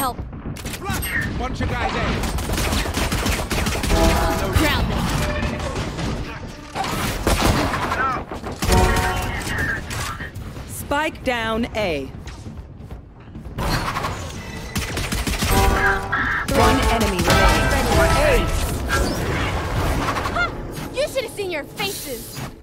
help. Bunch of guys in. Ground them. Spike down A. One enemy remaining. You should have seen your faces.